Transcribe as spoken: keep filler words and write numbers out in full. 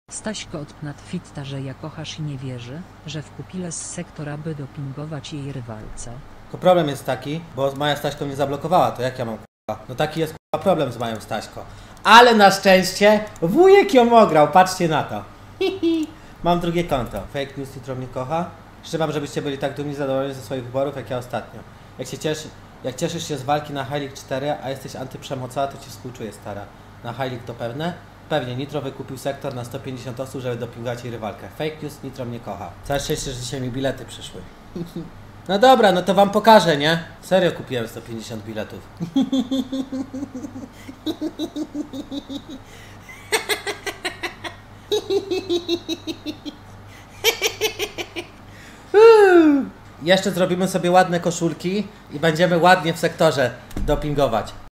Staśko odpnat fitta, że ja kochasz i nie wierzy, że w pupile z sektora by dopingować jej rywalce. Tylko problem jest taki, bo Maja Staśko mnie zablokowała, to jak ja mam k***a? No taki jest k***a problem z Mają Staśko. Ale na szczęście wujek ją ograł, patrzcie na to. Mam drugie konto. Fake news jutro mnie kocha. Życzę, żebyście byli tak dumni, zadowoleni ze swoich wyborów, jak ja ostatnio. Jak się cieszy, jak cieszysz się z walki na High League cztery, a jesteś antyprzemocowa, to ci współczuję, stara. Na High League to pewne? Pewnie, Nitro wykupił sektor na sto pięćdziesiąt osób, żeby dopingować jej rywalkę. Fake news, Nitro mnie kocha. Całe szczęście, że dzisiaj mi bilety przyszły. No dobra, no to wam pokażę, nie? Serio kupiłem sto pięćdziesiąt biletów. Jeszcze zrobimy sobie ładne koszulki i będziemy ładnie w sektorze dopingować.